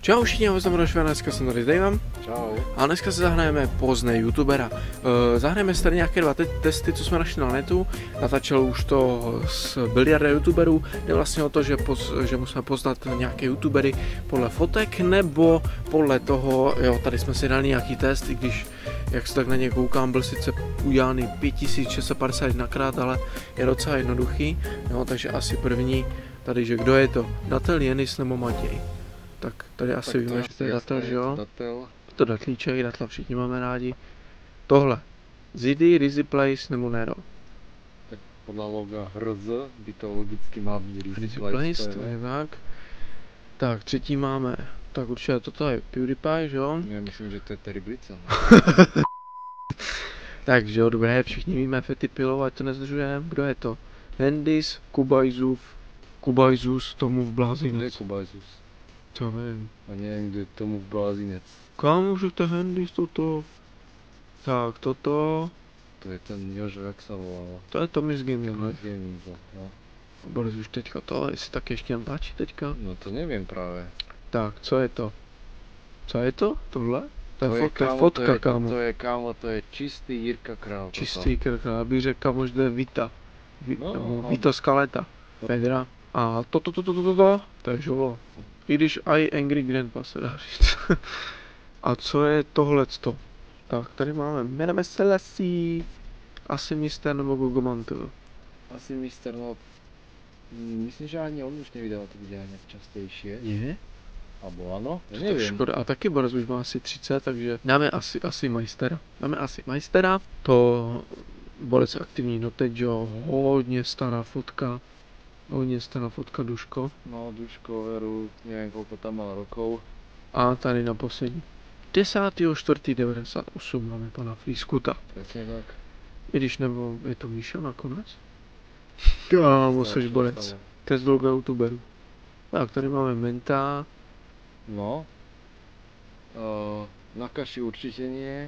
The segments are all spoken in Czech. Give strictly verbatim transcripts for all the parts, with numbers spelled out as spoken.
Čau všichni, ahoj, jsem Rošva, dneska jsem tady s Davem. Čau. A dneska se zahrajeme Poznej youtubera. Uh, zahrajeme si tady nějaké dva te testy, co jsme našli na netu. Natáčel už to s biliarda youtuberů. Jde vlastně o to, že, poz, že musíme poznat nějaké youtubery podle fotek nebo podle toho, jo, tady jsme si dali nějaký test, i když, jak se tak na ně koukám, byl sice udělaný pět tisíc šest set padesát jedna krát, ale je docela jednoduchý. Jo, takže asi první, tady, že kdo je to? Datel, Jenis nebo Matěj? Tak tady asi tak víme, že to je datel, že jo? Datel. To datlíček, datla všichni máme rádi. Tohle. Zidy, Rizzy Place nebo Nero? Tak podle loga R Z by to logicky má být Rizzy Rizzy Place, Place, to je tak. Tak, třetí máme, tak určitě toto je PewDiePie, že jo? Já myslím, že to je Terry Blitzel. Takže jo, dobré, všichni víme Fety Pillow, ať to nezdržujeme. Kdo je to? Hendis, Kubajzův, Kubajzus, Tomův Kde je Blázinec. Kubajzus? To nevím. A nevím, kde je Tomův Blázinec. Kam už to Hendis, toto? Tak, toto, To je ten Jožo, jak se volal. to je Tommy z Gaming, Tommy ne? z Gaming, no. Boris už teďka to, jestli tak ještě natáčí teďka. No to nevím právě. Tak, co je to? Co je to? Tohle? To je, To fot, to je kámo, fotka, to je, kámo. To je kámo, to je čistý Jirka Král. toto. Čistý krk, já bych řekl, kámo, že to je Vita. Vi, No, no, no. Vito Scaletta. Fedra. A toto, toto, toto, toto, to je žolo. I když I Angry Grandpa se dá říct. A co je tohleto? Tak, tady máme, jmenujeme se Lesí. Asi mister nebo Gogomantel. Asi mister, no. Myslím, že ani on už nevydává to videa nějak častější, je? Je? Abo ano? Já To je nevím. škoda. A taky Boris už má asi třicet, takže dáme asi, asi majstera. Dáme asi majstera. To Boris je aktivní doteď, jo. Hodně stará fotka. Hodně stará fotka Duško. No, Duško, Veru, nevím koliko tam má rokov. A tady na poslední. desátého čtvrtého devadesát osm máme pana Flískuta. Přesně tak. I když nebo je to Míša nakonec? Kámo, seš Borec. Test vloga youtuberů. Tak, tady máme Menta. No. Uh, na kaši určitě nie.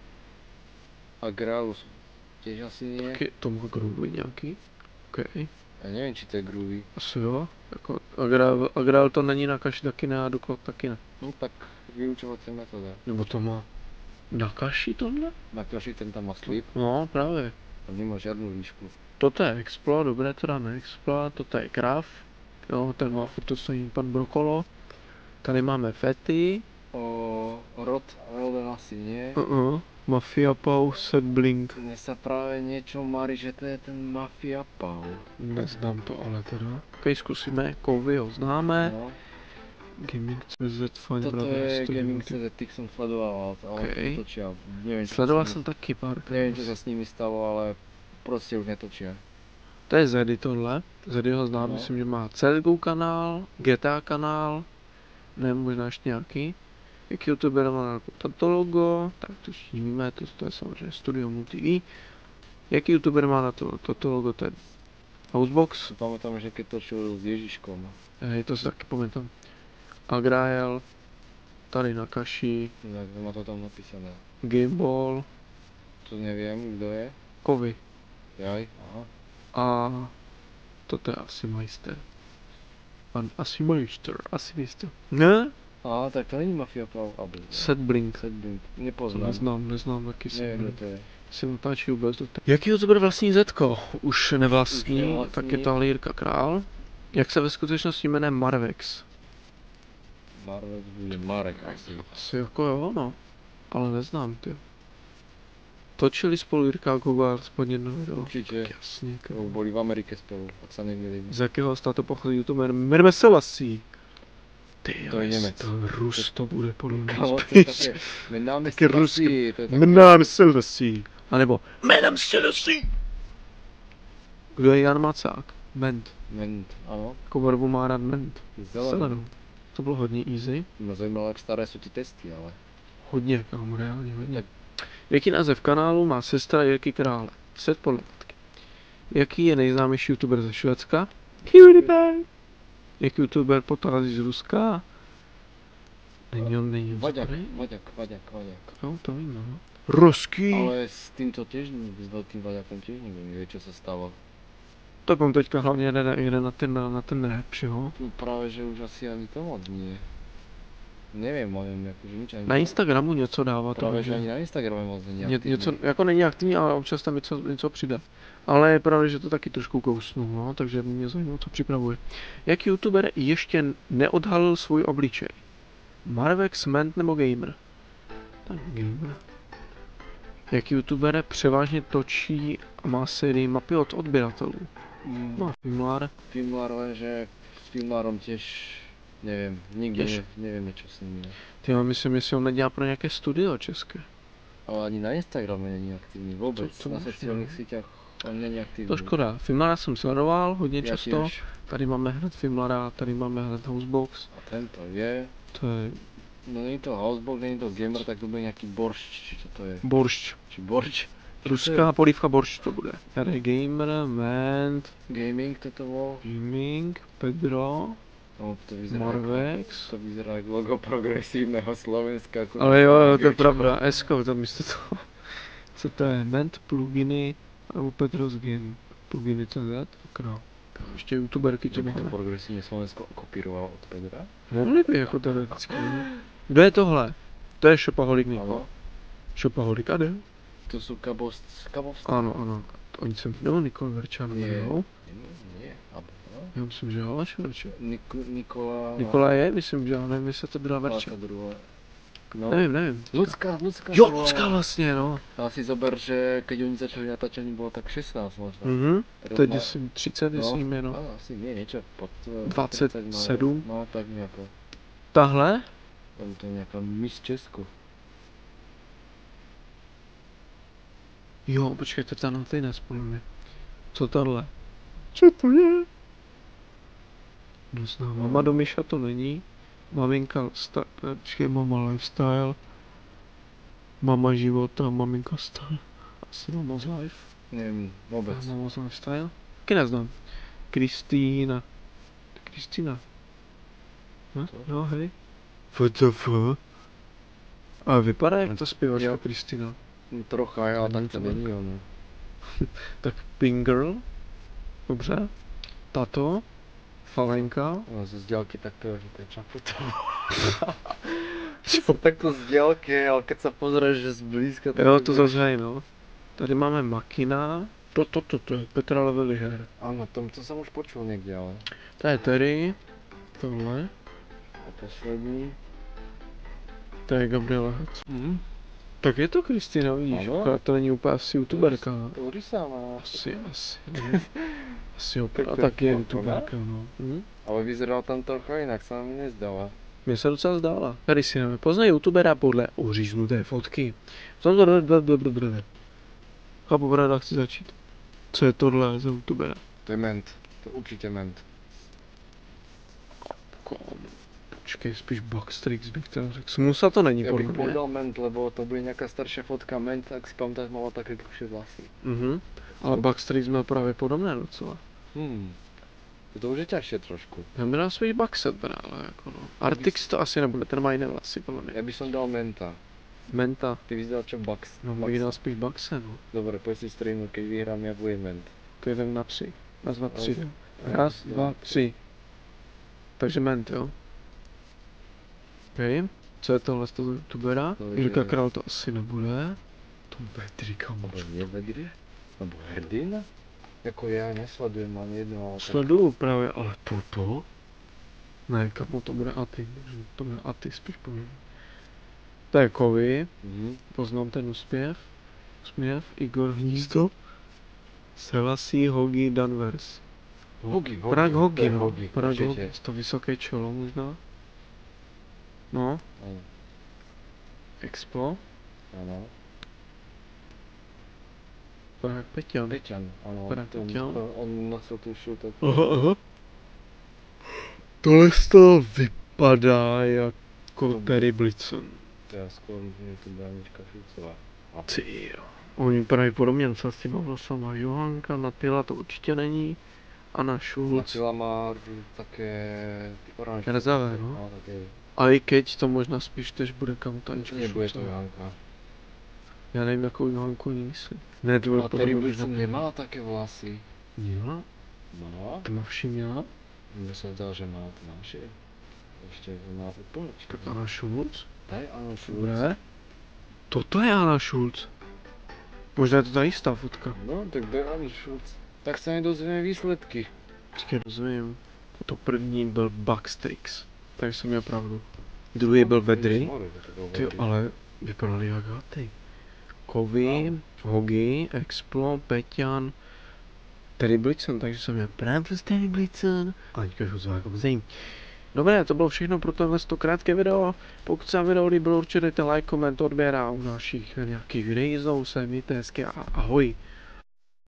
A Grálus těž asi nie. Taky to má groovy nějaký. OK. Já nevím, či to je groovy. Asi jo. Jako Agrál, Agrál to není na kaši taky ne a Duklok taky ne. No tak vyučovací metoda. Nebo to má na kaši tohle? Na kaši ten tam má slip No právě. a nemá žádnou výšku. Toto je Explo, dobré, to dáme Explo, toto je Graf. Jo, ten má furt to stojí pan Brokolo. Tady máme Fety. O, Rod, Roden asi nie. Uh -uh. Mafia Pau, Set Blink. Mne sa práve niečo marí, že to je ten Mafia Pau. Neznám to ale teda. Ok, zkusíme, Kovy ho známe. No, Gaming tečka cé zet, Fine toto Brothers, je to Gaming Gaming. tečka cé zet, tých som sledoval, ale Okej. netočia. Neviem, čo Sledoval sa s jsem nimi- taky pár. Neviem, čo sa s nimi stalo, ale proste už netočia. To je Zedy tohle. Zedy ho znám, No. myslím, že má C S G O kanál, G T A kanál, ne, možná ještě nějaký. Jak youtuber má toto logo, tak to všichni víme, to, to je samozřejmě Studio MultiV. Jaký youtuber má na to, toto logo, to je Housebox, Pamätám, že keď točil s Ježiškom, hej, to si taky pamätám. Agrael, tady na kaši, tak má to tam napísané. Gameball, To neviem, kto je. Kovy Jaj, aha. a toto je asi majster. Pan asi majster, asi majster. Ne? Aha, tak to není Mafia Pau, alebo... Set Blink. Sedblink, To nepoznám. neznám, neznám taky Set Neviem, Blink. kto to je. Si natáčí vůbec do té. Jaký youtuber vlastní Zetko? Už nevlastní, Už nevlastní. tak je to ale Jirka Král. Jak se ve skutečnosti jmenuje Marvex? Marek bude Marek asi. Asi jako jo, no. Ale neznám, ty. Točili spolu Jirka a Google aspoň jedno video. Určite. Tak jasně, To kámo. boli v Amerike spolu, ak sa nemýlim. Z jakého státu pochází youtuber? Jmenujeme se Lasí. Ty jo, To je jestli Němec. to Rus to bude podle mě Kámo, to je spíš. také, jmenáme Taky si ruský. Lasí, to je také... Jmenujeme se Lasí. A nebo jmenujeme se Lasí. Kdo je Jan Macák? Ment. Ment, ano, Jako barvu má rád ment. zelenou. Zelenou. To bylo hodně easy. Mě zajímalo, jak staré jsou ty testy, ale... Hodně, kámo, reálně hodně. Tak. Jaký název kanálu má sestra Jirky Krále? Svět podle matky. Jaký je nejznámější youtuber ze Švédska? PewDiePie. Jaký youtuber pochází z Ruska? Není on, není on Vaďak, dobrý? Vaďak, Vaďak, Vaďak. Jo, to vím, no. Ruský. Ale s týmto tiež, s veľkým Vaďakom tiež neviem, vie, čo sa stalo. Tak on teďka hlavně jede, jede na ten, na ten rap, že jo? No práve, že už asi ani to moc nie. Nevím, nevím, jakože nič ani. Na Instagramu něco dává. Právě, to, že ani na Instagramu moc není ně, aktivní. něco, jako není aktivní, ale občas tam něco, něco přidá. Ale je pravda, že to taky trošku kousnu, no, takže mě zajímalo, co připravuje. Jak youtuber ještě neodhalil svůj obličej? Marvex, Ment nebo Gamer? Tak Gamer. Jak youtuber převážně točí a má sérii mapy od odběratelů? Mm. No, Filmlar. Filmlar, lenže s Filmlarom těž, nevím, nikdy Těž? ne, nevím něco s ním. Ne. Ty jo, myslím, jestli on nedělá pro nějaké studio české. Ale ani na Instagramu není aktivní, vůbec, To- to na možná. sociálních sítích on není aktivní. To škoda. Filmlara jsem sledoval hodně Já často. těž. Tady máme hned Filmlara, tady máme hned Housebox. A tento je, To je no není to Housebox, není to Gamer, tak to bude nějaký boršč, či co to je, Boršč. či borč. Ruská polívka Boršč to bude. Tady je Gamer, Ment, Gaming toto bol, Gaming, Pedro, no to vyzerá Marvex. To vyzerá jak logo progresívneho Slovenska. Ako Ale jo, to je pravda, Esko, tam místo toho. Co to je? Ment, pluginy, nebo Pedro's Game. Pluginy C Z, král. Ještě youtuberky to Že by to máme. progresívne Slovensko kopírovalo od Pedra? Mohli by jako teoreticky. Kdo je tohle? To je Shopaholic Niko. Áno. Shopaholic a jde? To sú kabost, kabost? Ano, ano. Oni jsem nebo Nikol Verčan, Nie. jo? Nie, nie, abo, no. Já myslím, že jo, až Verčan. Nik Nikola... Nikola je, myslím, že jo, nevím, jestli to byla Láka Verčan. druhá. No. Nevím, nevím. Ľudská, ľudská. Jo, to bola- Lucka vlastně, no. Ale si zober, že keď oni začali natáčať, mi bolo tak šestnásť možno. Mhm. Teraz Teď má- asi třicet, jestli jim je, no. Áno, asi nie, niečo pod... eh, dvacet tridsať, no, sedm. No, tak nejako. Tahle? Tam to je nejaká Miss Česko. Jo, počkejte, ta na ty podle mě. Co tahle? Co to je? Neznám. Mama do Myša to není. Maminka, sta- eh, počkej, mama lifestyle. Mama života, maminka style. Asi mama's life. Neviem, vôbec. Mama's lifestyle. Taky neznám. Kristýna. Kristýna. Hm? Co? Jo, hej. F T F. A vypadá jak ta zpěvačka Jo. Kristýna. No, trocha, ale Není tak to to tak. není ono. Tak Pink Girl. Dobře. Tato. Falenka. No, ze vzdialky takto, že to je čaputo. Čo takto z diaľky, ale keď sa pozrieš, že zblízka... tak Jo, to je- zase no. Tady máme Makina. To, to, to, to je Petra Leveliher. Áno, tom to som už počul niekde, ale... To je Terry. Tohle. A poslední... To je Gabriela Hac. Mhm. Tak je to Kristýna, vidíš, Ano. akorát to není úplně asi youtuberka. To rysáma. Asi, asi, ne. Asi opravdu, Tak to je tak je to, youtuberka, no. Hm? Ale vyzerala tam trocha inak, sa mi nezdala. Mně se docela zdála. Tady si nevím, poznaj youtubera podle uříznuté fotky. V tomto blablabla. Chápu, brada, chci začít. Co je tohle za youtubera? To je ment. To určite ment. Kom. Počkej, spíš Backstrix bych teda řekl. Smusa to není Ja podle bych mě. povedal ment, lebo to bude nejaká staršia fotka ment, tak si pamätáš, mala také dlhšie vlasy. Mhm. Ale Backstrix měl právě podobné docela. Hmm. To už je ťažšie trošku. Já bych dal spíš Backset, ale jako no. Artix to asi nebude, ten má jiné vlasy podle mě. Ja by som dal menta. Menta. Ty vyzeral čo Bugs. No, bych dal spíš Backset, no. Dobre, poď si streamu, keď vyhrám, ja budem ment. To je tak na tři. Raz, dva, tři. jo. Raz, Raz, dva, dva, tři. Takže ment, jo. OK. Co je tohle z toho youtubera? To je- Jirka Král to asi nebude. To bude tři Alebo kamoš. nie vedri? Alebo hrdina? Jako ja nesledujem ani jedno, ale tak... Sleduju právě, ale toto? Ne, kamo, to bude Aty. To bude Aty spíš povím. To je Kovy. Mhm. Poznám ten úspěv. Úsměv. Igor Hnízdo. Selassie, Hogi, Danvers. Hogi, Hogi. Prag to Hogi, je no. Hogi, Prag určite. Hogi. To vysoké čelo možná. No, Áno, Expo. áno. Prag Peťan. Peťan, áno. Prag to- Peťan. to- On nosil tú šutu. Aha, aha. Tohle z toho vypadá jako Terry Blitzen. To je skôr YouTube Anička Šulcová. A Ty jo. Oni vypadají podobně docela s těma vlasama. Johanka, Natila to určitě není. Anna Schulz. Natila má také oranžové. Rezavé, no. No, také... A i keď to možná spíš tež bude Kamutanička Nebude to Šulcová. Johanka. Já nevím, jakou Johanku oni myslí. Ne, to bude A Terry Blitzen nemá také vlasy. Měla? Má? Tmavší měla? Mne sa zdá, že má tmavšie. Ještě má úplně. Tak Anna Schulz? Tady ano, Schulz. Dobré. Toto je Anna Schulz. Možná je to ta jistá fotka. No, tak byl Anna Schulz. Tak se mi dozvíme výsledky. Počkej, rozumím. To první byl Backstrix. Takže jsem měl pravdu. Druhý byl Vedry. Ty, ale vypadali jak haty. Kovy, Hogi, Explo, Peťan, Terry Blitzen, takže jsem měl pravdu s Terry Blitzen. A teďka už to jako vzejím. Dobré, to bylo všechno pro tohle to krátké video. Pokud se vám video líbilo, určitě dejte like, koment, odběr a u dalších nějakých videí znovu se mějte hezky a ahoj.